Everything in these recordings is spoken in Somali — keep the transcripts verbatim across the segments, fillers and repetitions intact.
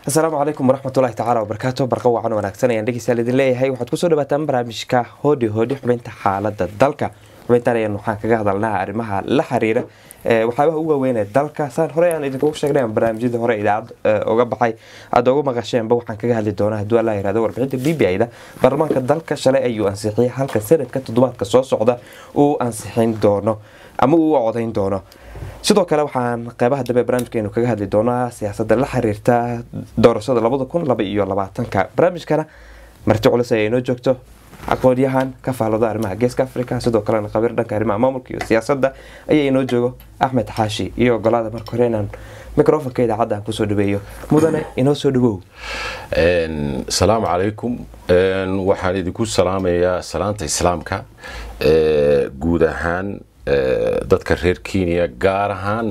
السلام عليكم ورحمة الله تعالى وبركاته. برقوا عن ونكسنا يندك سالي دليل هاي وحد كسر بتم برامجك هودي هودي حبنت حالة الدلكة حبنت على إنه حاجة قاعد لنا أرمها لحريرة وحابة هو وين الدلكة صار هراء إذا كوش شغلين برامج ده هراء إذا عد وجب حي عدو ما غشين بوح عن كجاه للدونه دول لا يراد ور بعيد بيبي عيدا برمان كالدلكة شلا أيو أنصحي هل كسرت كتدوات كصوص عدا وأنصحين دونه أما هو عضين دونه sidoo kale waxaan qaybaha dambe barnaamijkeenu kaga hadli doonaa siyaasadda la xiriirta doorashada labada kun iyo labaatanka. barnaamijkana marti culus ay inoo joogto aqoonyahan ka faallooda arrimaha Geeska Afrika sidoo kale khabiir dhanka arrimaha maamulka iyo siyaasadda ayay inoo joogo Ahmed Hashi iyo golaada marka hore inaan mikrofoonka idaacadda ku soo dhaweeyo mudane inoo soo dhawow. een salaamu calaykum een waxaan idinku salaamayaa salaanta islaamka ee guud ahaan dadka reer Kenya gaar ahaan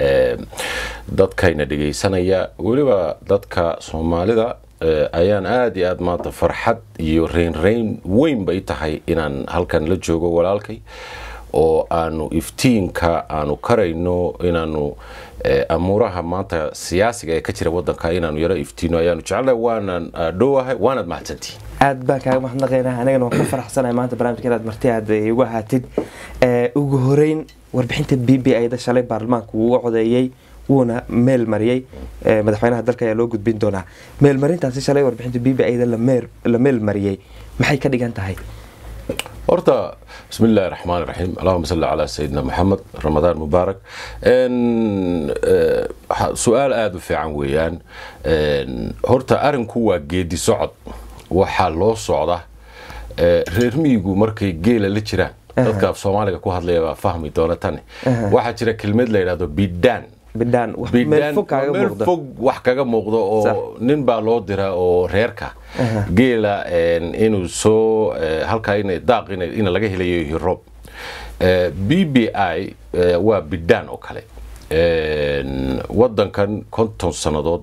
dadkayna dhageysanaya waliba dadka Soomaalida ayaan aad iyo aad maanta farxad iyo reen reen weyn bay tahay inaan halkan la joogo walaalkay oo aanu iftiinka aanu karayno inaanu amuraha maanta siyaasiga ee ka jira wadanka inaanu yara iftiino ayaanu jecelahay waanan dhoowahay waanad mahadsantii aad baa kaaga mahadnaqaynaa anagana waan ka faraxsanahay maanta barnaamijka inaad marti aad igu haatid ugu horeyn warbixinta B B I da shalay baarlamaanka uu codeeyay wuuna meel mariyay madaxweynaha dalka ayaa loo gudbin doonaa meel marintaasi shalay warbixinta B B I da la meel la meel mariyay maxay ka dhigan tahay horta بسم الله الرحمن الرحيم اللهم صل على سيدنا محمد رمضان مبارك ان سؤال aad u fiican weeyaan horta arinku waa geedi socod waxa loo socda reer miyigu markay geela la jiraan dadka Soomaaliga ku hadlaya waa fahmi doona tan waxa jira kelmad la yiraahdo bidaan bidaan wax meel fog kaga muuqdo fog wax kaga muuqdo oo nin baa loo diraa oo reerka geela inuu soo halka inay daaq in laga helayo roob B B I waa bidaan oo kale wadankan konton sanadood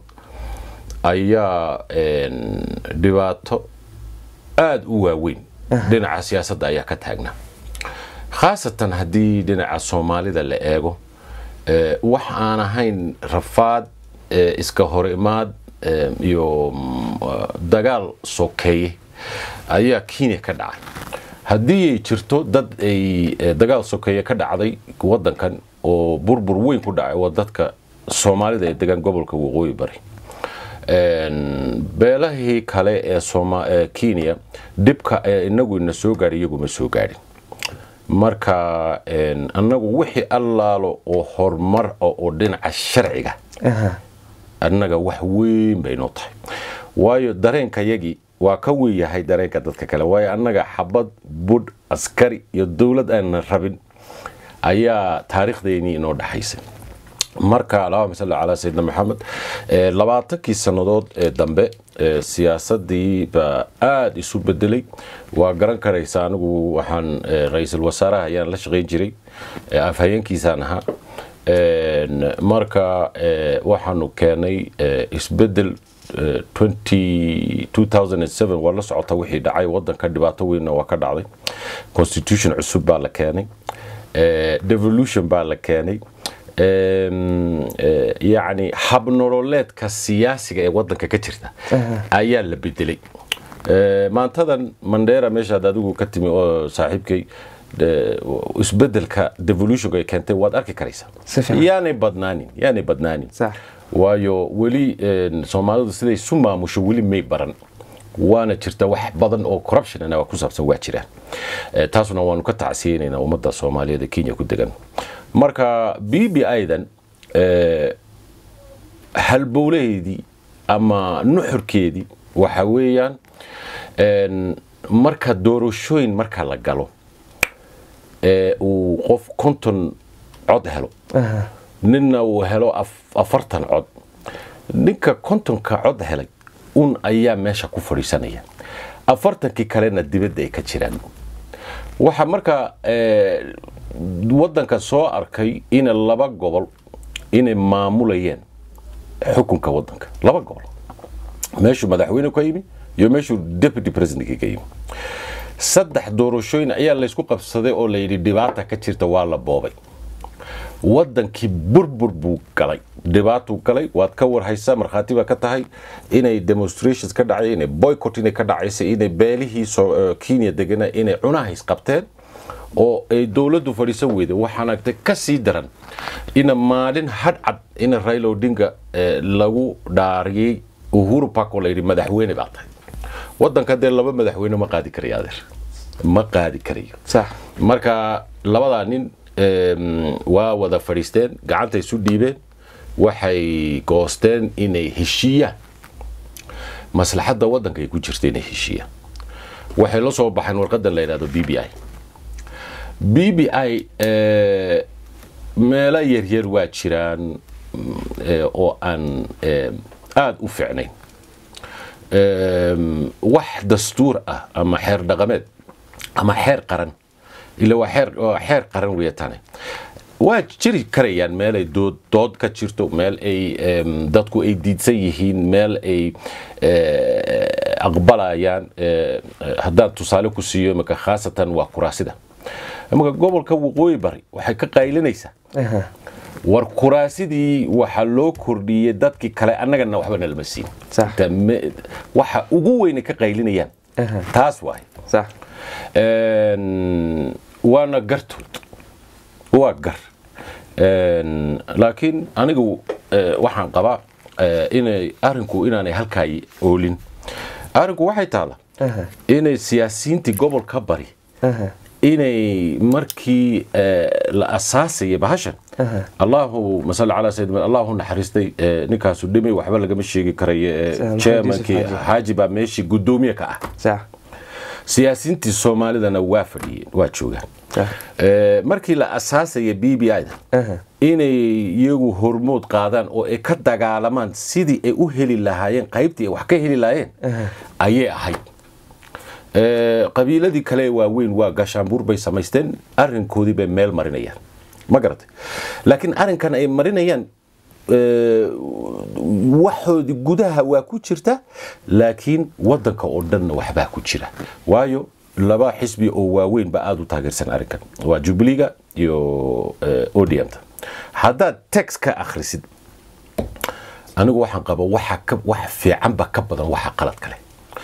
ayaa dhibaato aad u waaweyn dhinaca siyaasadda ayaa ka taagnaa khaasatan haddii dhinaca Soomaalida la eego wax aan ahayn rafaad iska hor imaad iyo dagaal sokeeye ayaa Kenya ka dhacay haddii ay jirto dad ay dagaal sokeeye ka dhacday wadankan oo burbur weyn ku dhacay wadadka Soomaalida ee degan gobolka waqooyi bari een beelahi kale ee Soomaaliya Kenya dibka inagu ina soo gaar iyagu ma soo gaarin marka een anagu wixii allaalo oo hormar oo dhinaca sharciga aha anaga wax weyn bay noo tahay waayo dareenka yagi waa ka weeyahay dareenka dadka kale waayo anaga xabad bud askari iyo dawlad aan rabin ayaa taariikhdeeni inoo dhaxaysay marka Allahumma salli ala sayyidina Muhammad labaatankii sanadood ee dambe siyaasadii ba aad isu bedelay waa garan karaysaa anigu waxaan ra'iisul wasaaraha ayaan la shaqeyn jiray afhayeenkiisaan ahaa marka waxaanu keenay isbedel two thousand seven waa la socota wixii dhacay wadanka dhibaato weyn waa ka dhacday constitution cusub baa la keenay devolution baa la keenay يعني حب نورولات كسياسي ودنك كتيرتا أيام اللي بدلي ما أنتظر منديرة مش هذا دوغو كتمي صاحبك اسبدل كديفولوشن كانت واد أركي كريسة يعني بدناني يعني بدناني صح وايو ولي سومالو سيدي سوما مش ولي مي برن وانا جرت wax badan oo corruption ana ku saabsan waa jiraan taasuna waanu ka tacsiinayna ummadda Soomaaliyeed ee Kenya ku degan marka B B I dan ee hal bowleedi ama nuxurkeedi waxa weeyaan een marka doorashooyin marka la galo ee uu qof konton cod helo ninna uu helo afartan cod ninka kontonka cod helay un ayaa meesha ku fariisanaya afartankii kalena dibadda ay ka jiraan waxa marka ee wadanka soo arkay in laba gobol inay maamulayeen xukunka wadanka laba gobol meeshu madaxweyne ka yimi iyo meeshu deputy president ka yimi saddex doorashooyin ayaa la isku qabsaday oo la yiri dhibaato ka jirta waa la boobay wadankii burbur buu galay dhibaato galay waad ka war haysaa markhaati baa ka tahay inay demonstrations ka dhacay inay boycott inay ka dhacaysay inay beelihii Kenya degana inay cunahays qabteen oo ay dawladdu fadhiisan weyday waxaana ka sii daran in maalin hadcad in Raila Odinga lagu dhaariyay Uhuru Park oo la yiri madaxweyne baa tahay wadanka dee laba madaxweyne ma qaadi karayo adeer ma qaadi karayo sax marka labada nin waa wada fadhiisteen gacanta isu dhiibeen waxay goosteen inay heshiiyaan maslaxadda wadanka ay ku jirtay inay heshiiyaan waxay la soo baxeen warqadda la yiraahdo B B I B B I meela yar yar waa jiraan oo aan aad u fiicnayn wax dastuur ah ama xeer dhaqameed ama xeer qaran ila waa xeer xeer qaran weeytaan waa jiri karayaan meel ay dood dood ka jirto meel ay dadku ay diidsan yihiin meel ay aqbalayaan haddaan tusaale ku siiyo marka khaasatan waa kuraasida marka gobolka waqooyi bari waxay ka qaylinaysaa war kuraasidii waxa loo kordhiyay dadkii kale annagana waxba nalma siin waxa ugu weyn ka qaylinayaan taas waay sax een وانا قرتود وقر لكن أنا جو وحن قبا إن أرنكو إن أنا هالكاي أولين أرنكو واحد تعالى إن السياسيين تقبل كبري إن مركي الأساسي بهشن الله مثلا على سيد الله نحرستي نكاسو دمي وحبل جمشي كري شيء كي حاجب ماشي قدومي كأ صح سياسيين الصوماليين وافدين واتشوجان markii la asaasay B B I inay iyagu hormood qaadaan oo ay ka dagaalamaan sidii ay u heli lahaayeen qaybtii wax ka heli lahaayeen ayay ahayd ee qabiiladii kale waa weyn waa gashaanbuur bay samaysteen arrinkoodii bay meel marinayaan ma garatay laakiin arrinkan ay marinayaan waxoodi gudaha waa ku jirta laakiin wadanka oo dhan waxba ku jira waayo laba xisbi oo waaweyn ba aad u taageersan arrinkan waa Jubileega iyo O D M ta hadda text ka akhrisid anigu waxaan qaba waxa ka wax fiican ba ka badan waxa qalad kale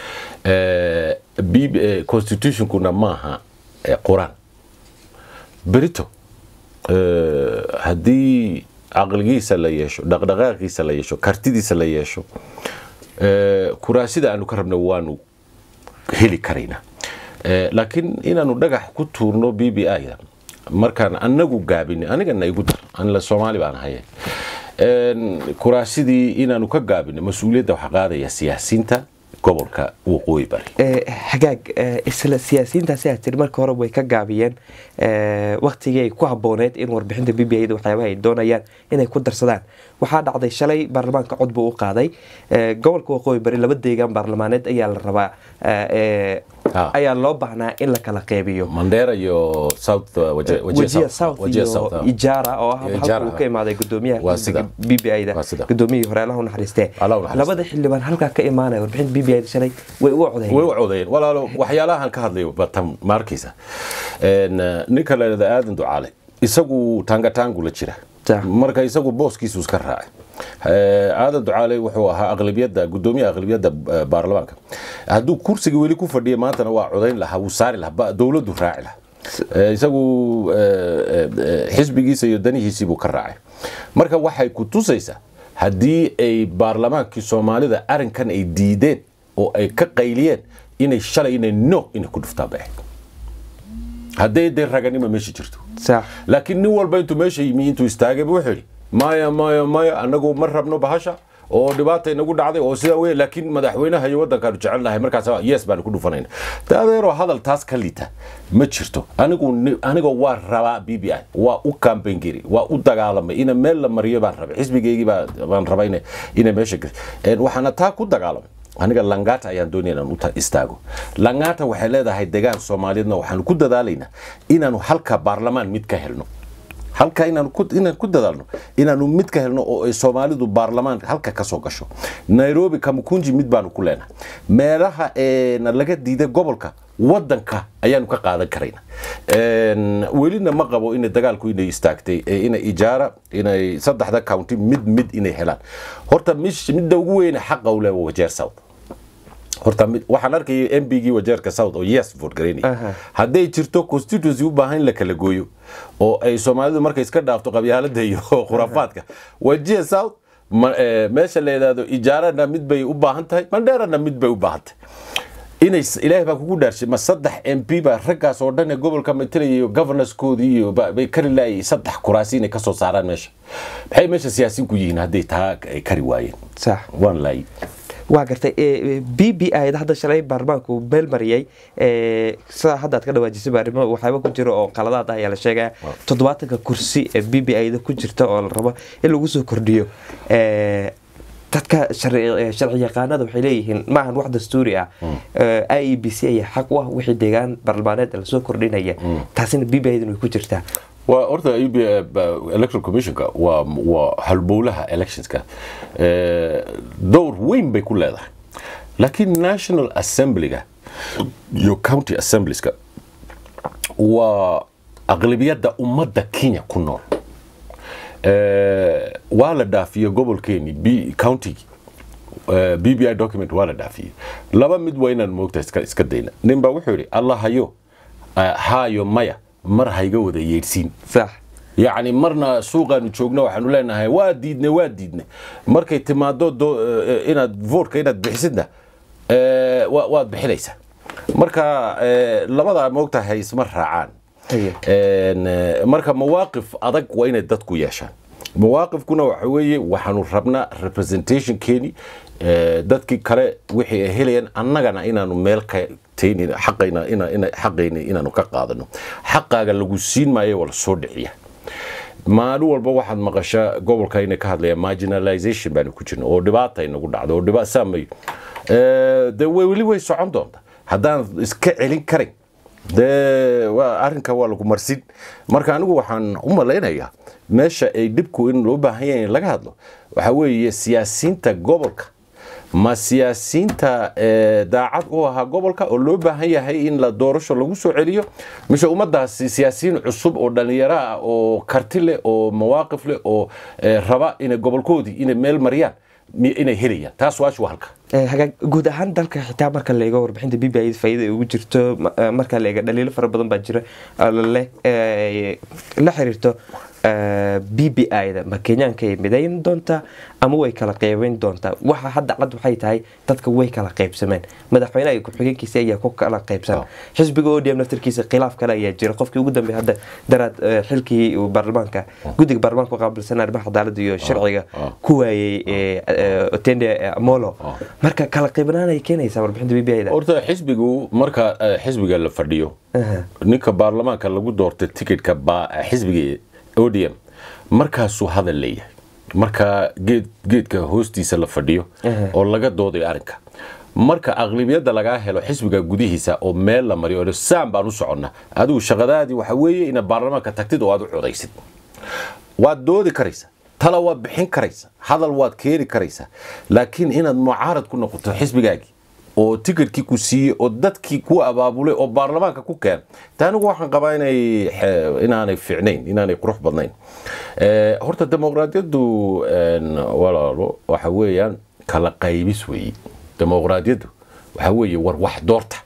ee constitution kuna maaha Quraan بريتو هدي عقليسا لا يشو دغدغاقيسا لا يشو كارتيديسا لا يشو كراسيدا انو كربنا وانو هلي كارينا لكن إنانو دغخ ku tuurno B B I markaan anagu gaabin anigana igu dar an la Soomaali baan haye een kuraasidii inaanu ka gaabin mas'uuliyadda wax qaadaya siyaasiyiinta gobolka waqooyi bari ee xagaag isla siyaasiyiinta siyaasiyiin marka hore way ka gaabiyeen ee waqtigii ay ku habooneed in warbixinta B B I da waxyaabaha ay doonayaan inay ku darsadaan waxa dhacday shalay baarlamaanka codbu u qaaday ee gobolka waqooyi bari laba deegaan baarlamaaneed ayaa la rabaa ee ayaa loo baahnaa in la kala qeybiyo Mandera iyo South Wajia South iyo Ijara oo ah halka uu ka imaaday gudoomiyaha B B I da gudoomiyihii hore Allahu naxariistee labada xildhibaan halka ka imaanay warbixinta B B I da shalay way u codayeen way u codayeen walaalo waxyaalahan ka hadlayo batam markiisa een ninka la yiraahdo aadan ducaale isagu tanga tangu la jira marka isagu booskiisu iska raacay aadan ducaale wuxuu ahaa aqlabiyada gudoomiyaha aqlabiyada baarlamaanka haduu kursiga weli ku fadhiyo maantana waa codayn lahaa uu saari lahaa dawladdu raaci lahaa isagu xisbigiisa iyo danihiisa buu ka raacay marka waxay ku tusaysaa hadii ay baarlamaankii Soomaalida arinkan ay diideen oo ay ka qayliyeen inay shalay inay no inay ku dhuftaan baa hadii ay raganimo meeshii jirto صح لكن نول بينتو ماشي يمينتو يستاجب وحري مايا مايا مايا أنا جو مرة بنو بهاشا أو دبعت إنه قد عادي أو سوي لكن مدحوينه هي وده كانوا جعلنا هي مركز يس بان كله فنين تابعوا هذا التاسك الليته متشرتو أنا جو أنا جو وار ربع بي بي آي وأوكام بينجري وأودع عالم إن مل مريء بان ربع حسب جيجي بان ربعينه إن ماشي وحنا تاكو دع عالم aniga langata ayaan doonayna inaan u istaago langata waxay leedahay deegaan Soomaaliyeedna waxaan ku dadaalayna inaanu halka baarlamaan mid ka helno halka inaan ku inaan ku dadalno inaanu mid ka helno oo ay Soomaalidu baarlamaan halka ka soo gasho Nairobi Kamukunji mid baanu ku leenahay meelaha ee laga diiday gobolka wadanka ayaanu ka qaadan karayna een welina ma qabo in dagaalku inay istaagtay in ijaara inay saddexda county mid mid inay helaan horta mish mid ugu weyn xaq u leh Wajeer South horta waxaan arkay M P G Wajeerka South oo yes vote gareeni haday jirto constituency u baahan la kala gooyo oo ay Soomaalidu markay iska dhaafto qabyaalada iyo khuraafaadka Wajeer South meesha leedaado ijaarana mid bay u baahan tahay Mandheerana mid bay u baahan tahay inay ilaahay baa kugu dhaarshay ma saddex M P ba raggaas oo dhan ee gobolka matalayo governors koodii iyo bay kari laayay saddex kuraasi inay ka soo saaraan meesha maxay meesha siyaasiin ku yihiin haday taa kari waayeen sax waan laay waa gartay B B I hadda shalay baarlamaanku beel mariyay ee sida hadda ka dhawaajisay baarlamaanka waxaaba ku jiro oo qaladaad ah ayaa la sheegay toddobaatan kursi ee B B I da ku jirta oo la rabo in lagu soo kordhiyo ee dadka sharci yaqaanada waxay leeyihiin ma ahan wax dastuuri ah I E B C ay xaq u ah wixii deegaan baarlamaaneed la soo kordhinaya taasina B B I da way ku jirtaa waa orda electoral commission ka waa waa halbowlaha elections ka ee door weyn bay ku leedahay laakiin national assembly ga iyo county assemblies ka waa aqlabiyada ummadda Kenya ku nool ee waa la dhaafiyo gobolkeeni b county B B I document waa la dhaafiyo laba mid weynan moogta iska iska deena ninba wuxuu yiri Allah hayo haayo maya mar hayga wada yeedsiin sax يعني مرنا سوقا joogna waxaanu leenahay waa diidnay waa diidnay markay timaado inaad vote inaad bixisidna ee waad bixinaysa marka labada moogtahay isma raacaan ee marka mawaaqif adag waa inay dadku yeeshaan mawaaqifkuna waxa weeye waxaanu rabnaa representation keeni dadkii kale wixii ay helayaan annagana inaanu meel ka tayn xaqayna ina ina xaqayna inaanu ka qaadano xaqaaga lagu siin maayo wala soo dhiciya maalin walba waxaad maqashaa gobolka inay ka hadlayaan marginalization baan ku jirno oo dhibaato ay nagu dhacdo oo dhibaato saamay ee de weli way socon doonta haddaan iska celin karin de waa arrinka waa lagu marsin marka anigu waxaan u maleynayaa meesha ay dibku in loo baahan yahay laga hadlo waxa weeye siyaasiyiinta gobolka ma siyaasiyiinta daacad u ahaa gobolka oo loo baahan yahay in la doorasho lagu soo celiyo misha ummadaas siyaasiyiin cusub oo dhalinyaro ah oo karti leh oo mawaaqif leh oo raba in gobolkoodii inay meel mariyaan inay helayaan taas waa halka haga guud ahaan dalka xitaa marka la eego warbixinta B B I faa'iido ugu jirto marka la eego dhaliilo fara badan baa jira la xiriirto B B I da ma Kenyaanka ay midayn doonta ama way kala qeybayn doonta waxa hadda cad waxay tahay dadka way kala qeybsameen madaxweynaha ku xigeenkiisa ayaa ku kala qeybsan xisbiga O D M naftirkiisa khilaaf kale ayaa jira qofkii ugu dambeeyay hadda daraad xilkii baarlamaanka guddiga baarlamaanka qaabilsan arrimaha cadaaladda iyo sharciga ku waayay Otende Molo marka kala qeybnaan ay keenaysaa warbixinta B B I da horta xisbigu marka xisbiga la fadhiyo ninka baarlamaanka lagu doortay ticketka ba xisbiga O D M markaasuu hadal leeyahay marka geed geedka hoostiisa la fadhiyo oo laga dooday arrinka marka aqlabiyada laga helo xisbiga gudihiisa oo meel la mariyo oo saan baan u soconnaa adigu shaqadaadii waxa weeye in baarlamaanka tagtid oo aad u codaysid waad doodi karaysaa tala waad bixin karaysaa hadal waad keeni karaysaa laakiin inaad mucaarad ku noqoto xisbigaagii oo ticketkii ku siiyay oo dadkii ku abaabulay oo baarlamaanka ku keen taanigu waxaan qabaa inay inaanay fiicnayn inaanay qurux badnayn ee horta dimuqraadiyadu walaalo waxa weeyaan kala qaybis weey dimuqraadiyadu waxa weeye war wax doorta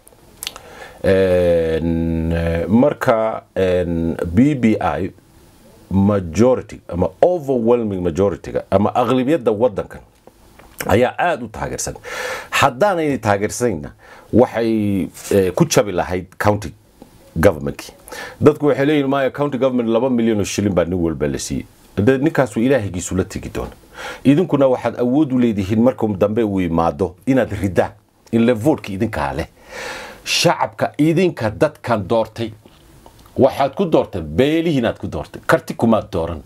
ee marka B B I majority ama overwhelming majority ama aqlabiyada wadankan ayaa aad u taageersan haddaanay taageersanayna waxay ku jabi lahayd county government dadku waxay leeyihiin ma county government laba milyan oo shilin baa nin walba la siiyay ninkaas uu ilaahigiisu la tagi doona idinkuna waxaad awood u leedihiin markuu dambe uu imaado inaad ridaan in la vote idinka leh shacabka idinka dadkan doortay waxaad ku doortay beelihiin aad ku doortay karti kuma dooran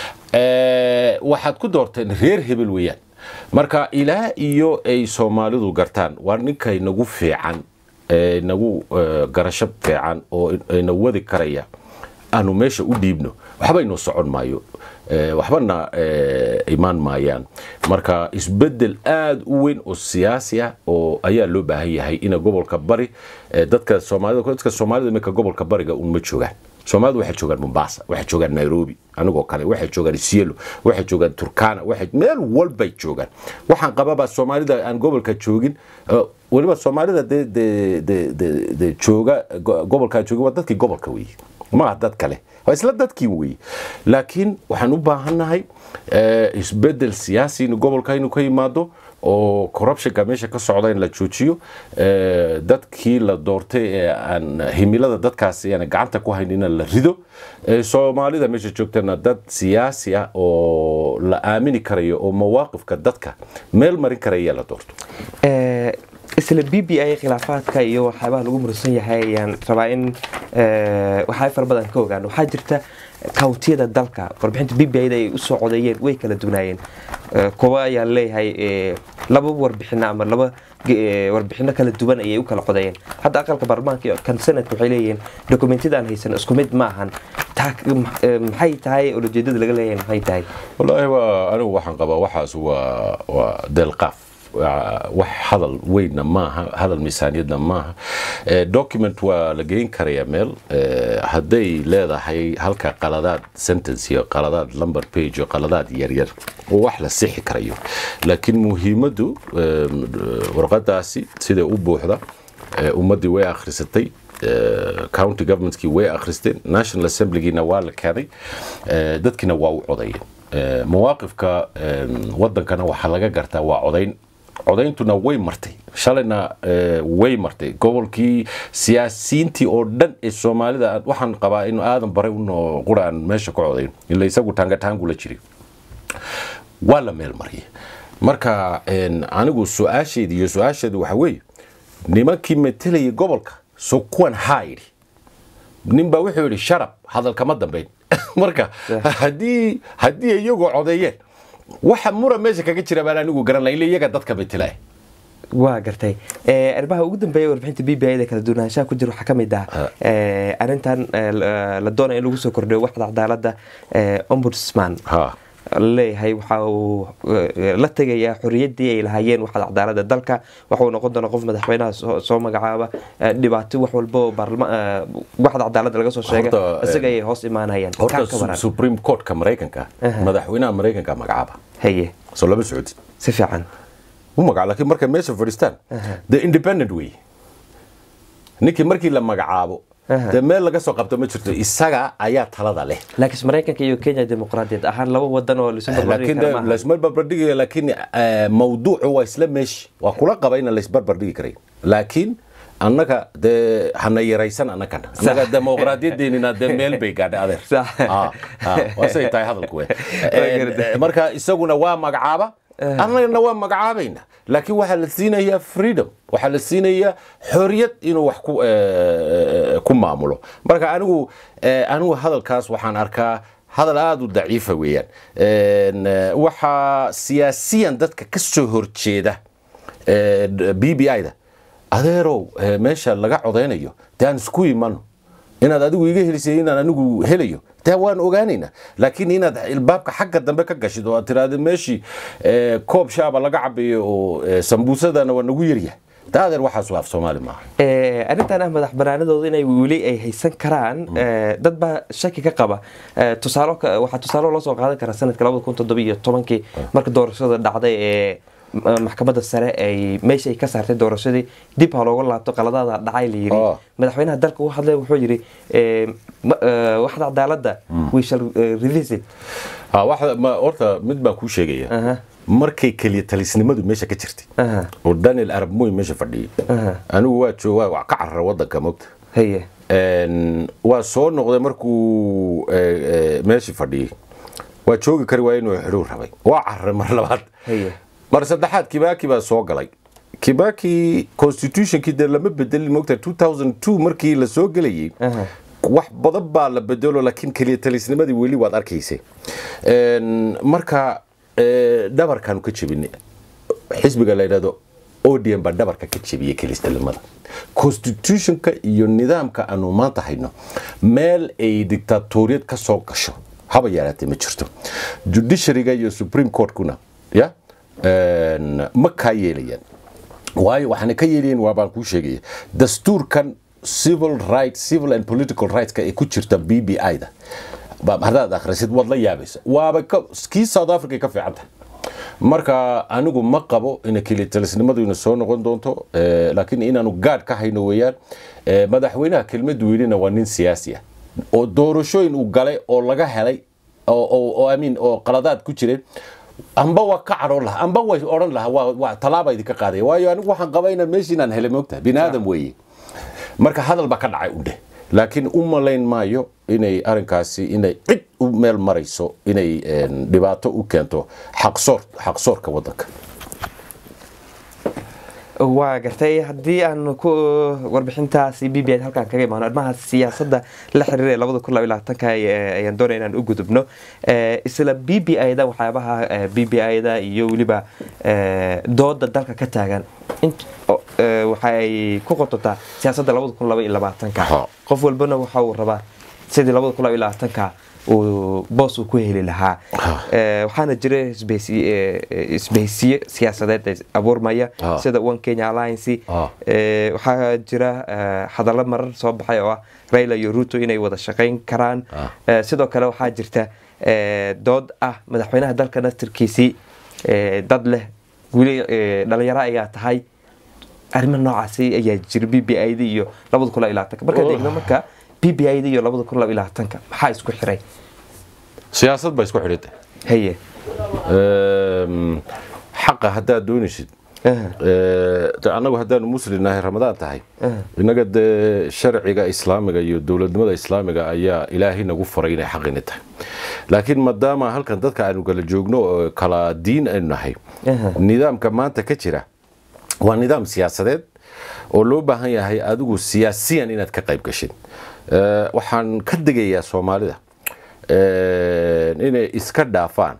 ee waxaad ku doortay reer hebel weeyaan marka ilaa iyo ay Soomaalidu gartaan war ninkay nagu fiican ee nagu garasho fiican oo ina wadi karaya aanu meesha u dhiibno waxba inoo socon maayo waxbana imaan maayaan marka isbedel aad u weyn oo siyaasi ah oo ayaa loo baahan yahay in gobolka bari dadka Soomaalida dadka Soomaalida marka gobolka bariga uu ma joogaan Soomaalidu waxay joogaan Mombasa waxay joogaan Nairobi anigoo kale waxay joogaan Isiolo waxay joogaan Turkana waxay meel walba joogaan waxaan qabaa Soomaalida aan gobolka joogin waliba Soomaalida de de de de jooga gobolka jooga waa dadkii gobolka weey ma dad kale waa isla dadkii weey laakiin waxaan u baahanahay isbedel siyaasi in gobolka inuu ka yimaado oo corruption ka meesha ka socda in la joojiyo dadkii la doortay ee aan himilada dadkaas ayna gacanta ku hayn in la rido Soomaalida meesha joogtana dad siyaasi ah oo la aamini karayo oo mawaaqifka dadka meel marin karaya la doorto ee isla B B I khilaafaadka iyo waxyaabaha lagu mursan yahay ayaan rabaa in waxay far badan ka ogaan waxa jirta kawtiyada dalka warbixinta B B I ay u soo codeeyeen way kala duwanayeen kuwa ayaa leeyahay laba warbixin ama laba warbixino kala duwan ay u kala codeeyeen hadda aqalka baarlamaanka iyo kan sanadka waxay leeyihiin dokumentiyada haysan isku mid ma ahan maxay tahay oo ujeedada laga leeyahay maxay tahay wallahi waa anigu waxaan qabaa waxaas waa waa delqaf wax hadal weyn maaha hadal miisaaniyadna maaha document waa la geyn karaya meel haday leedahay halka qaladaad sentence iyo qaladaad number page iyo qaladaad yar yar oo wax la sixi karayo laakiin muhiimadu warqadaasi sida u buuxda ummadii way akhrisatay county governmentski way akhristeen national assembly-gina waa la keenay dadkina waa u codeeyeen mawaaqifka wadankana waxa laga gartaa waa codeyn codeyntuna way martay shalayna way martay gobolkii siyaasiyiintii oo dhan ee Soomaalida waxaan qabaa in aadan bare u quraan meesha ku codeyn ilaa isagu tanga taangu la jiray wala meel mariyay marka anigu su'aasheedii iyo su'aasheedu waxa weey nimankii metelay gobolka soo kuwan hayri nimba wuxuu yiri sharab hadalka ma dambeyn marka hadii hadii iyagu codeeyeen waxa mura meesha kaga jira baan anigu garan lahayn iyaga dadka metelay waa gartay ee arbaha ugu dambeeyay warbixinta B B I kala duwanaanshaha ku jira waxa kamid ah ee arintan la doonayo in lagu soo kordhiyo waxda cadaaladda ombudsman ha leeyahay waxa uu la tagayaa xorriyadii ay lahaayeen waxda cadaaladda dalka waxa uu noqon doona qof madaxweynaha soo magacaaba dhibaato wax walba oo baarlamaanka waxda cadaaladda laga soo sheegay isaga ay hoos imaanayaan Supreme Court ka Mareykanka madaxweynaha Mareykanka magacaaba haye soo laba Sacuudi si fiican u magacaabo laakiin marka meesha fadhistaan the independent way ninkii markii la magacaabo de meel laga soo qabto ma jirto isaga ayaa talada leh laakiin Mareykanka iyo Kenya dimuqraadiyad ahaan laba wadan oo lisoo barbardhigi kara laakiin la isma barbardhigi laakiin mawduucu waa isla meesh waa kula qabayna la isba barbardhigi karay laakiin annaka de hana yaraysan annaka annaga dimuqraadiyadeena de meel bay gaadhay adeer ah waa say tahay hadalku weey marka isaguna waa magacaaba annagana waa magacaabayna laakiin waxa la siinayaa freedom waxa la siinayaa xorriyad inuu wax ku ku maamulo marka anigu anigu hadalkaas waxaan arkaa hadal aad u daciif weeyaan waxa siyaasiyan dadka ka soo horjeeda B B I da adeerow meesha laga codeynayo taan isku iman inaad adigu iga helisay inaan anigu helayo taa waan ogaanayna laakiin inaad ilbaabka xagga dambe ka gashido oo tiraado meeshii koob shaaba laga cabiyo oo sambuusadana waa nagu yaryahay taadeer waxaas waa Soomaali ma ee arintan ah madax banaanadooda inay wili ay haysan karaan dad ba shaki ka qaba tusaalo waxa tusaalo loo soo qaadan kara sanadka laba kun iyo toddoba iyo toban marka doorashada dhacday ee maxkamadda sare ay meesha ay ka saartay doorashadii dib ha looga laabto qaladaada dhacay la yiri madaxweynaha dalka uu hadlay wuxuu yiri ee waxda cadaaladda we shall revisit ha waxa ma horta mid baan ku sheegaya markay kaliya talisnimadu meesha ka jirtay oo Daniel Arab Moy meesha fadhiyay anigu waa joogaa wax ka carra wadanka moogta haye een waa soo noqday markuu meesha fadhiyay waa joogi kari waa inuu xiriir rabay waa carra mar labaad haye mar saddexaad Kibaki baa soo galay Kibaki constitution kii lama bedelin moogta two thousand two markii la soo galayay wax badan baa la bedelo laakiin kaliya talisnimadii weli waad arkaysay een marka dhabarkan ka jabinay xisbiga la yiraahdo odiyan ba dhabarka ka jabiyay kilistalimada constitutionka iyo nidaamka aanu maanta hayno meel ay dictatoriyad ka soo gasho haba yaraatay ma jirto judiciaryga iyo supreme court kuna ya een ma ka yeelayaan waayo waxaan ka yeelayeen waa baan ku sheegay dastuurkan civil rights civil and political rights ka ay ku jirta B B I da ba hadaad akhrisid wad la yaabaysa waaba kii South Africa ka fiicanta marka anigu ma qabo in kilitalisnimadu inuu soo noqon doonto laakiin inaanu gaad ka hayno weeyaan madaxweynaha kelmadu weynina waa nin siyaasi ah oo doorashooyin uu galay oo laga helay oo oo aamin oo qaladaad ku jireen amba waa ka caro laha amba way oran laha waa talaaba idinka qaaday waayo anigu waxaan qabayna meeshiinaan helay moogta binaadam weeye marka hadal ba ka dhacay u dheh laakiin uma leen maayo inay arinkaasi inay cid u meel marayso inay dhibaato u keento xaqsoor xaqsoorka wadanka waa gartay haddii aan ku warbixintaasi B B I halkaan kaga imaano arrimaha siyaasadda la xiriira laba kun iyo labaatan ka ayaan doonay inaan u gudubno isla B B I da waxyaabaha B B I da iyo waliba dooda dalka ka taagan waxay ku qotontaa siyaasadda laba kun iyo labaatan ka qof walbana waxa uu rabaa sidii laba kun iyo labaatan ka oo boos uu ku heli lahaa waxaana jiray isbahaysiyo siyaasadeed abuurmaya sida One Kenya Alliance waxaa jira hadallo marar soo baxay oo ah Raila iyo Ruto inay wada shaqeyn karaan sidoo kale waxaa jirta dood ah madaxweynaha dalka nasirkiisi dad leh wili dhalinyaro ayaa tahay arrimo noocaas ayaa jira B B I iyo laba kun iyo labaatan marka deegna marka B B I iyo laba kun iyo labaatan ka maxaa isku xiray siyaasad ba isku xirtay haye ee xaqa hadaa doonaysid ee anagu hadaan muslinahay ramadaan tahay inaga sharciga islaamiga iyo dawladnimada islaamiga ayaa ilaahay nagu faray inay xaqina tahay laakiin maadaama halkan dadka aanu kala joogno kala diin aynu nahay nidaamka maanta ka jira waa nidaam siyaasadeed oo loo baahan yahay adigu siyaasiyan inaad ka qayb gashin ee waxaan ka digayaa Soomaalida ee inay iska dhaafaan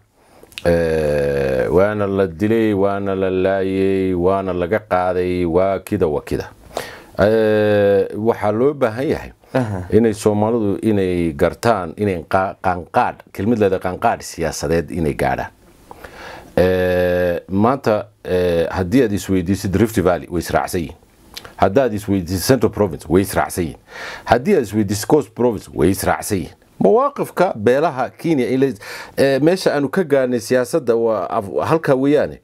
ee waana la dilay waana la laayay waana laga qaaday waa kida waa kida ee waxa loo baahan yahay inay Soomaalidu inay gartaan inay qaanqaad kelmadda qaanqaad siyaasadeed inay gaadhaan ee maanta haddii aad isweydiisid Rift Valley way israacsan haddaad isweydiisid Central Province way israacsan haddii aad isweydiisid Coast Province way israacsan مواقفك بيلها كينيا إلى ماشي أنو كجاني سياسة وهالك وياني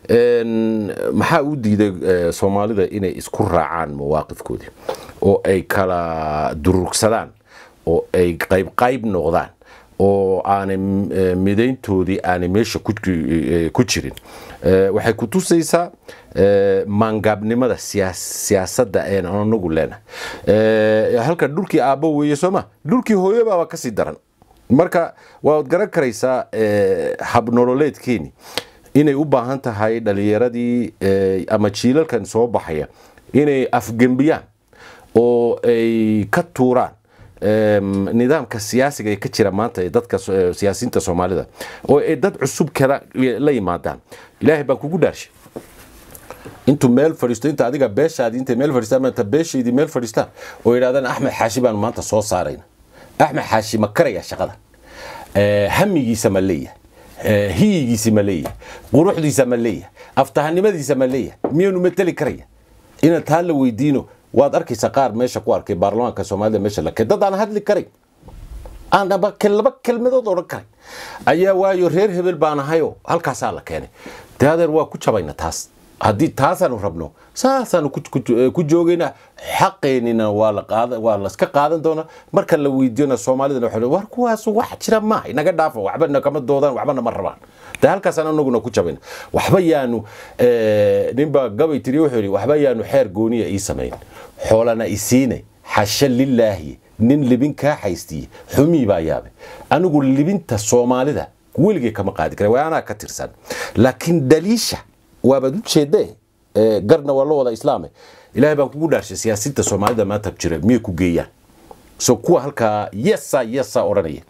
maxaa u diiday Soomaalida inay isku raacaan mawaqifkoodi oo ay kala durugsadaan oo ay qayb qayb noqdaan oo aan mideyntoodii aan meesha ku jirin waxay ku tusaysaa maangabnimada siyaasadda ee anagu leenahay halka dhulkii aabo weeye Soomaa dhulkii hooyo baa ka sii daran marka waad garan karaysaa hab nololeedkeeni inay u baahan tahay dhalinyaradii ama jiilalkan soo baxaya inay afgambiyaan oo ay ka tuuraan nidaamka siyaasiga ee ka jira maanta ee dadka siyaasiyiinta Soomaalida oo ay dad cusub kala la yimaadaan ilaahay baa kugu dhaarshay intu meel fariisto inta adiga beeshaadi inta meel fariista maanta beesheedii meel fariista oo yiraahdaan Ahmed Hashi baan maanta soo saarayna Ahmed Hashi ma karaya shaqada ee hamigiisa ma leeyahay hiigiisa ma leeyahay quruxdiisa ma leeyahay aftahanimadiisa ma leeyahay miyuu matali karaya ina taa la weydiino waad arkaysaa qaar meesha ku arkay baarlamaanka Soomaalida meesha la dad aan hadli karay aan ba kelba kelmadood oran karay ayaa waayo reer hebel baan ahayo halkaas la keenay taadeer waa ku jabayna taas hadii taas aanu rabno saasaan ku joogayna xaqeenina waa la qaada waa la iska qaadan doona marka la weydiino Soomaalida waxa war kuwaas wax jira ma inaga dhaafo waxba kama doodaan waxba ma rabaan halkaas aan anaguna ku jabayna waxba yaanu ee nimba gabay tiri wuxuu waxba yaanu xeer gooniya ii sameeyay xoolana isiinay xasha lillaahi nin libin ka haystay xumi baa yaabe anigu libinta Soomaalida weligeey kama qaadi karay waana ka tirsan laakiin daliisha وابد شيء قرنا والله ولا إسلامي إلهي بنقول دارش سياسة Soomaalida ما تبجر ميكو جيا سو كوا هالك يسا يسا أورانية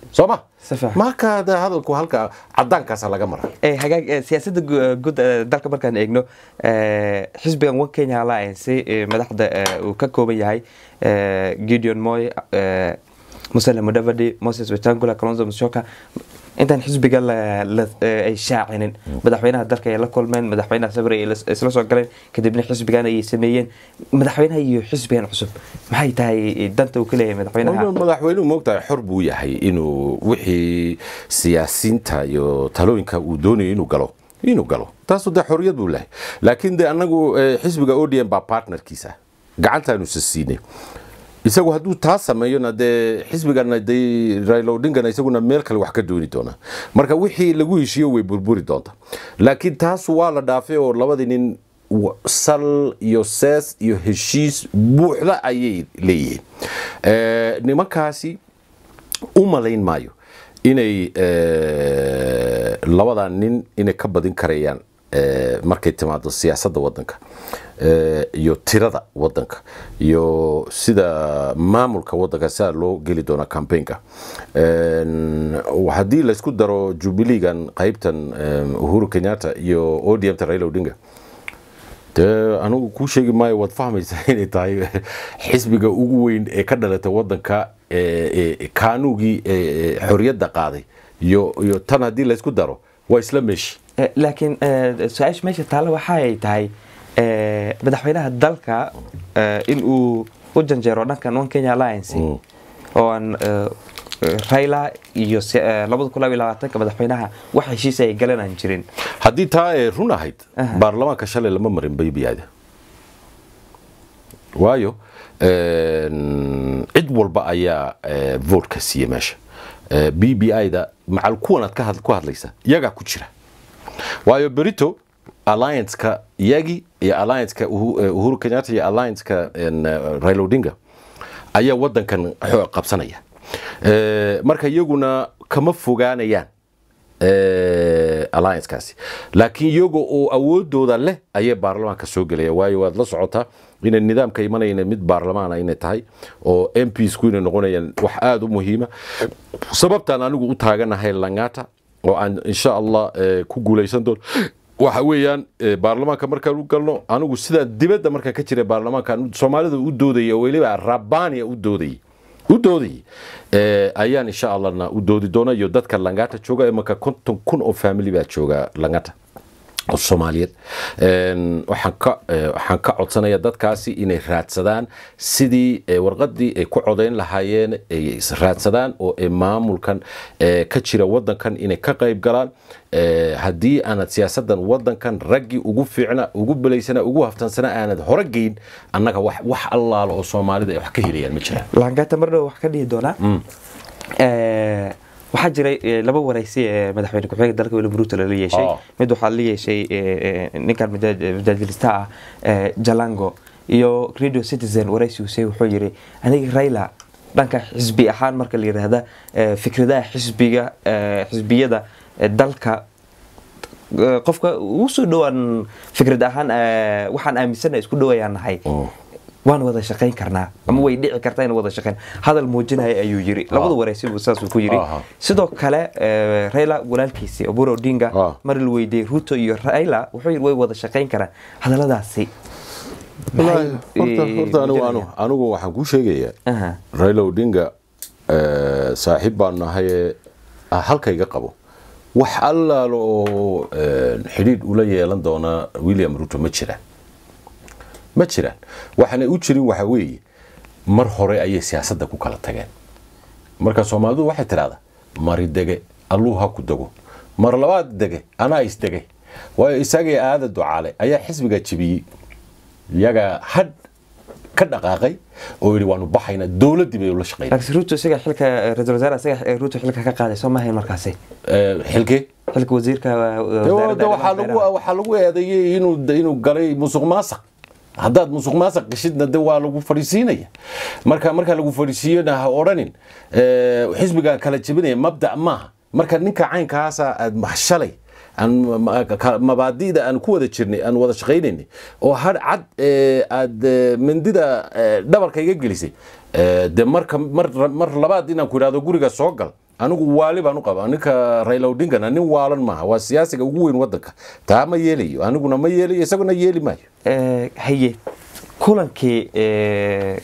sooma صفح marka hadalku halka cadaankaas laga maraa ee hagaag siyaasadda guud dalka markaan eegno ee xisbigan wan Kenya Alliance madaxda uu ka kooban yahay Gideon Moi Musalia Mudavadi Moses Wetangula Kalonzo Musyoka intaan xisbiga ay shaacinin madaxweynaha dalka ay la kulmeen madaxweynaha sabri isla soo galeen kadibna xisbigan ay sameeyeen madaxweynaha iyo xisbigan cusub maxay tahay danta uu kaleeyahay madaxweynaha madaxweynuhu moogtahay xor buu yahay inuu wixii siyaasiyiinta iyo talooyinka uu doonayo inuu galo inuu galo taas oo xorriyad buu leeyahay laakiin de anagu xisbiga O D M ba partnerkiisa gacantaanu siinay isagu hadduu taas sameeyona de xisbigana de Raila Odinga isaguna meel kale wax ka dooni doona marka wixii lagu heshiyo way burburi doonta laakiin taas waa la dhaafay oo labadii nin sal iyo sees iyo heshiis buuxda ayay leeyihiin ee nimankaasi u malayn maayo inay labada nin inay ka badin karayaan markay timaado siyaasadda wadanka iyo tirada wadanka iyo sida maamulka wadanka saa loo geli doona campaignka hadii la isku daro Jubileegan qaybtan Uhuru Kenyatta iyo O D M ta Raila Odinga de anigu ku sheegi maayo wad fahmaysaa inay tahay xisbiga ugu weyn ee ka dhalatay wadanka ee kaanugi xorriyadda qaaday iyo iyo tan hadii la isku daro waa isla meeshi laakiin su'aasha meesha taala waxa ay tahay madaxweynaha dalka in uu u janjeero dhankan wan Kenya Alliance oo aan Raila iyo laba kun iyo labaatan ka madaxweynaha wax heshiis ay galanaan jirin hadii taa run ahayd baarlamaanka shalay lama marin baybiyaada waayo cid walba ayaa vote ka siiyay meesha B B I-da macal kuwan aad ka hadlaysa iyaga ku jira waayo berito alliance-ka iyagi iyo alliance-ka Uhuru Kenyatta iyo alliance-ka Raila Odinga ayaa wadankan xoog qabsanaya ee marka iyaguna kama fogaanayaan ee alliance-kaasi laakiin iyagu oo awoodooda leh ayay baarlamaanka soo galaya waayo waad la socotaa in nidaamka imanayna mid baarlamaan ay tahay oo M Ps ku inay noqonayaan wax aad u muhiima sababtan anigu u taaganahay Langata oo aan insha Allah ku guuleysan doon waxa weeyaan baarlamaanka marka uu galno anigu sida dibadda marka ka jira baarlamaanka Soomaalida u doodayay waliba Rabbaaniya u doodayay u doodayay ee ayaan insha Allah u doodi doona iyo dadka Langata jooga marka konton kun oo family baa jooga Langata oo Soomaaliyeed een waxaan ka waxaan ka codsanaya dadkaasi inay raadsadaan sidii warqadii ay ku codeyn lahaayeen ay raadsadaan oo maamulkan ka jira wadankan inay ka qayb galaan hadii aanad siyaasadan wadankan raggi ugu fiicna ugu baleysana ugu haftansana aanad hore geyn annaga wax wax allaal oo Soomaalida ay wax ka helayaan ma jiraan Langata marna wax ka dhigi doona ee waxa jiray laba waraysi ee madaxweyne ku xigeenka dalka William Ruto la yeeshay mid waxa la yeeshay ninkan madaxweynaha Jalango iyo Radio Citizen waraysi uu say wuxuu yiri aniga Raila dhanka xisbi ahaan marka la yiraahdo fikradaha xisbiga xisbiyada dalka qofka uu soo dhawaan fikrad ahaan waxaan aaminsanahay isku dhawayaanahay waan wada shaqeyn karnaa ama way dhici kartaa in wada shaqeyn hadal muujinaya ayuu yiri labada waraysi uu saas ku yiri sidoo kale Raila walaalkiisa Oburu Odinga mar la weydiiyay Ruto iyo Raila wuxuu yiri way wada shaqeyn karaan hadaladaasi horta anigu anigu waxaan ku sheegayaa Raila Odinga saaxiib baan nahay halkayga qabo wax alla oo xiriir ula yeelan doona William Ruto ma jiraan ma jiraan waxana u jirin waxa weeye mar hore ayay siyaasadda ku kala tageen marka Soomaalidu waxay tiraahdaa mari dege alluha ku dago mar labaad dege ana is dege way isagay aada ducaale ayaa xisbiga jibiyay yaga had ka dhaqaaqay oo yiri waanu baxayna dawladii bay la shaqeeyay laakiin Ruto isaga xilka ra'iisul wasaare isaga Ruto xilka ka qaaday Soomaaliya markaasay ee xilkii xilka wasiirka wasaaradda waxa lagu waxa lagu eedeeyay inuu inuu galay musuqmaasuq haddaad musuqmaasuq gashidna de waa lagu fariisiinaya marka marka lagu fariisiyana ha oranin ee xisbiga kala jibinaya mabda maaha marka ninka caynkaas aad maxshalay aan mabaadiida aan ku wada jirnay aan wada shaqeynay oo har cad aad mindida dhabarka iga gelisay de marka mar mar labaad inaan ku iraado guriga soo gal anigu waali baan u qabaa ninka Raila Odinga nin waalan maaha waa siyaasiga ugu weyn wadanka taa ma yeelayo aniguna ma yeelayo isaguna yeeli maayo ee haye kulankii ee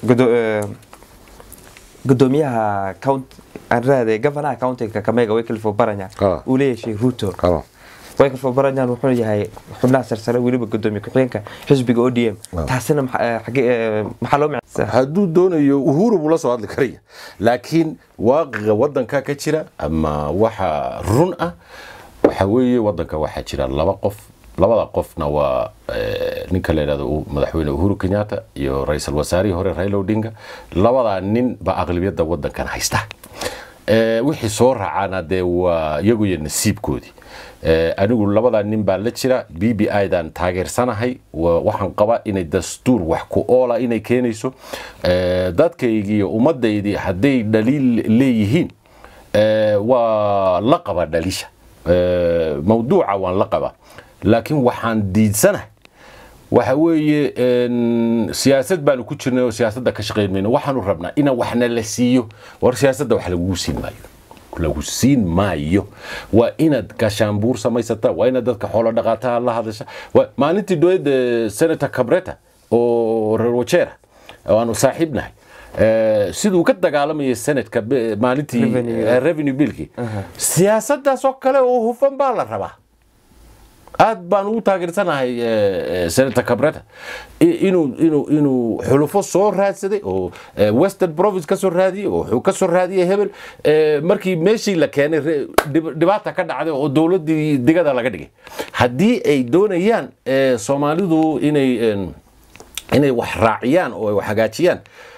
gudoomiyaha county arade governor county Kakamega Wycliffe Oparanya uu leeyahay Ruto Wycliffe Oparanya wuxuu yahay xubnaha sarsare waliba gudoomiye ku-xigeenka xisbiga O D M taasina maxaa loo macnaa hadduu doonayo Uhuru buu la soo hadli karaya laakiin waaqiga wadanka ka jira ama waxa run ah waxa weeye wadanka waxa jira laba qof labada qofna waa ninka la yiraahdo madaxweyne Uhuru Kenyatta iyo ra'iisul wasaarihi hore Raila Odinga labada nin ba aqlabiyada wadankan haysta ee wixii soo raacana de waa iyagu iyo nasiibkoodii ee anigu labada nin baa la jira B B I dan taageersanahay waxaan qaba inay dastuur wax ku oola inay keenayso ee dadkayga iyo ummadeydii haday daliil leeyihiin ee waa la qaba dhalisha ee mawduuca waan la qaba laakiin waxaan diidsanahay waxa weeye siyaasad baan ku jirnay oo siyaasadda ka shaqeynayno waxaanu rabnaa in waxna la siiyo war siyaasadda wax lagu siin maayo lagu siin maayo waa inaad gashaanbuur samaysata waa inaad dadka xoolo dhaqaataha la hadasha maalintii dowladda senator Cabreta oo Rwachera waanu saaxiibnahay sidoo ka dagaalamay senatka maalintii revenue billki siyaasaddaas oo kale oo hufan baa la rabaa aad baan u taageersanahay senator Cabreta inuu inuu inuu xulufo soo raadsaday oo Western Province ka soo raadiyay oo wuxuu ka soo raadiyay hebel markii meeshii la keenay dhibaata ka dhacday oo dawladii digada laga dhigay hadii ay doonayaan Soomaalidu inay inay wax raaciyaan oo wax hagaajiyaan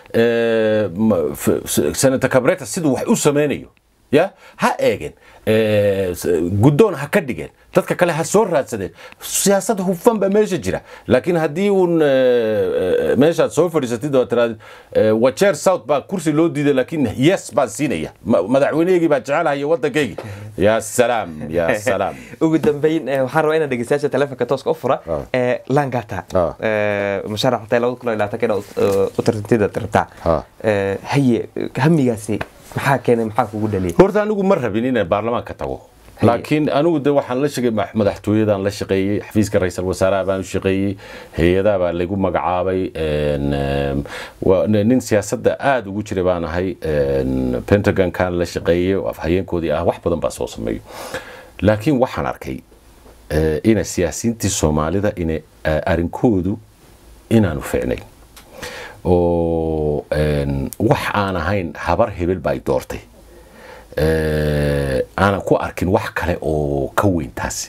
senator Cabreta sidoo wax u sameynayo ya ha eegen gudoon ha ka dhigeen dadka kale ha soo raadsadeen siyaasad hufan ba meesha jira laakiin hadii uu meesha soo fadhiisatid oo tiraad Wacher South ba kursi loo diiday laakiin yes ba siinaya madaxweyneygi ba jecelahay wadankaygi ya salaam ya salaam ugu dambeyn waxaan rabaa inaan dhageystayaasha telefoonka tooska u fura ee Langata ee musharaxta laba kun iyo labaatan u tartantida tarta ee haye hamigaasi maxaa keenay maxaa kugu dhaliyay horta anigu ma rabin inaan baarlamaanka tago laakiin anigu de waxaan la shaqeeyay madaxtooyadan la shaqeeyay xafiiska ra'iisul wasaaraha baan u shaqeeyay hay'adaha baa lagu magacaabay een waa nin siyaasadda aad ugu jiray baan ahay Pentagon kan la shaqeeyay afhayeenkoodii ah wax badan baa soo sameeyay laakiin waxaan arkay in siyaasiyiintii Soomaalida in arinkoodu inaanu fiicnay oo een wax aan ahayn habar hebel bay doortay ee ana ku arkin wax kale oo ka weyn taasi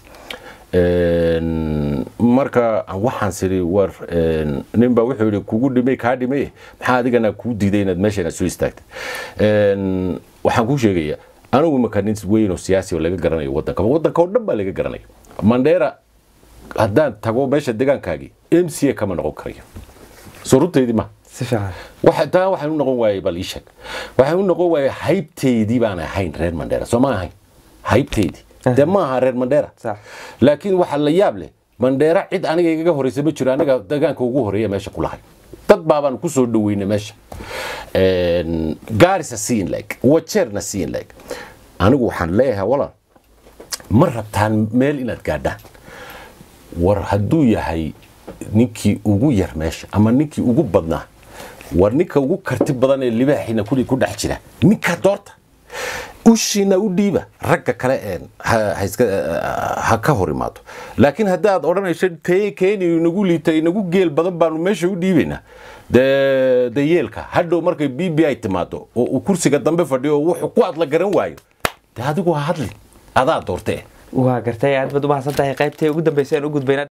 een marka waxaan siri war nin baa wuxuu yiri kugu dhimay ka dhimay maxaa adigana ku diiday inaad meesha soo istaagtay een waxaan ku sheegayaa anigu ma kan nin weyn oo siyaasi oo laga garanayo wadanka wadanka oo dhan baa laga garanayo Mandera haddaan tago meesha deegaankaagi M C A kama noqon karayo suurtadeedii ma سفعل واحد تا واحد نقول واي باليشك واحد نقول واي هايبتيدي بانا هين رير مانديرا سو ما هين هايبتيدي ده ما رير مانديرا صح لكن waxa la yaab leh مانديرا cid aniga iga horeysay ma jiro aniga deegaanka ugu horeeya meesha ku lahay dad baaban ku soo dhaweynay meesha een Garissa siin like Wacherna siin like anigu waxaan leeyahay wala ma rabtaan meel inaad gaadhaan war haduu yahay ninkii ugu yar meesha ama ninkii ugu badnaa war ninka ugu karti badan ee libaaxina kulli ku dhex jira ninka doorta ushina u dhiiba ragga kale ee ha iska ha ka horimaado laakiin hadaad oranayso teekeen inagu liitay inagu geel badan baan meesha u dhiibina de de yeelka hadhow markay B B I timaado oo kursiga dambe fadhiyo wuxuu ku adla garan waayo de adigu hadli adaa doortay waa gartay aad bad u mahadsantahay qaybtay ugu dambeysay aan u gudbayna